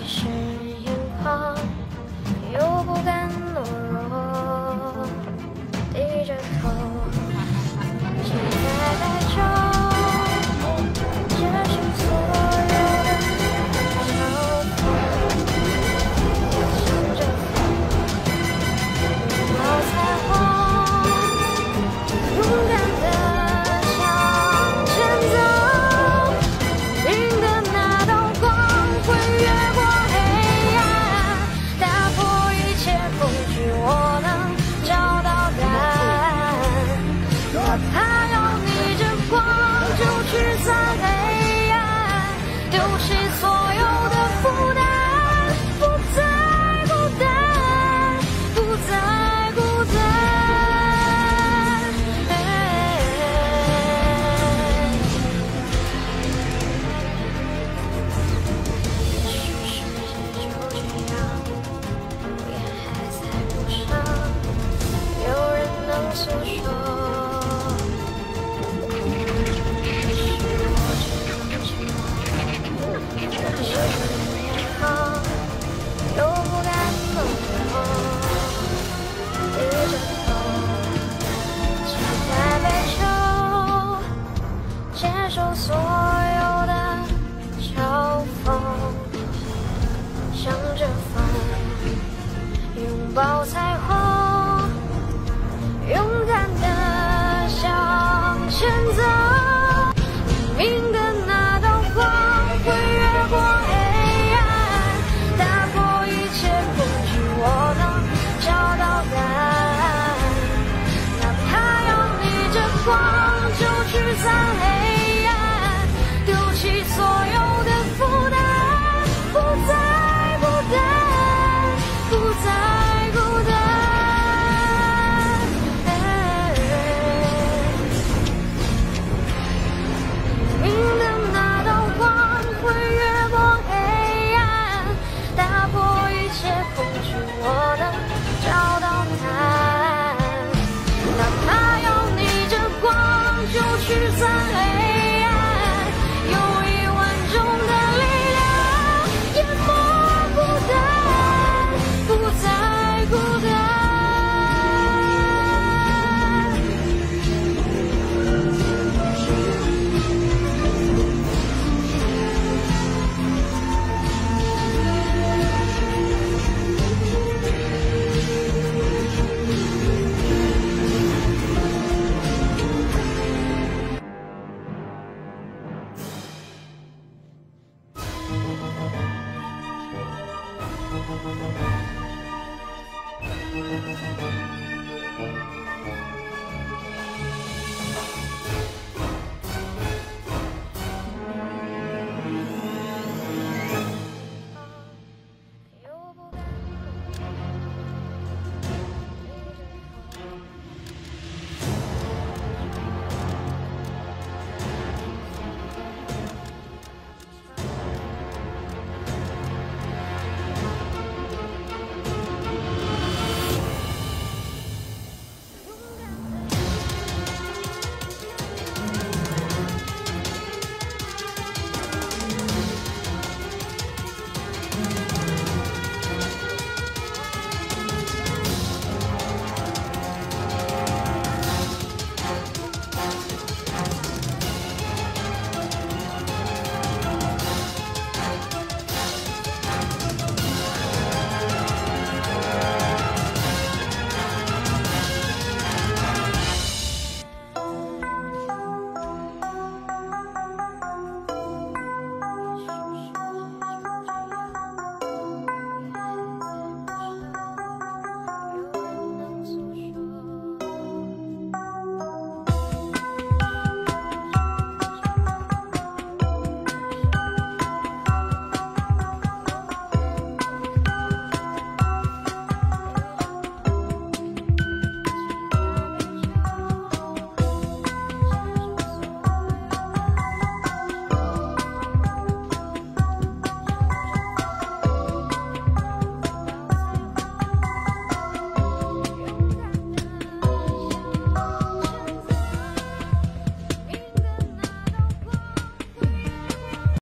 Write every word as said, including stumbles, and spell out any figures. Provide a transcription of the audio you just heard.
是眼眶，又不敢懦弱，低着头，现在白昼，结束所有的嘲讽，向着风，拥抱彩虹，勇敢地向前走，明的那道光会越过黑暗，打破一切恐惧，我能找到答案。哪怕要逆着光，就驱散黑暗，丢弃所有的负担，不再孤单，不再孤单。也许世界就这样，路也还在路上，有人能诉说。也许我只能沉默，可是眼眶又不敢懦弱，低着头，期待被囚，接受所有的嘲讽，向着风，拥抱彩虹，勇敢地向前走，明的那道光会越过黑暗，打破一切恐惧，我能找到答案。哪怕要逆着光，就驱散黑暗，丢弃所有的负担，不再孤单，不再孤单。明的那道光会越过黑暗，打破一切恐惧，我能找到答案。哪怕要逆着光，就驱散黑暗，有一万种的力量，淹没孤单，不再孤单。 Thank you.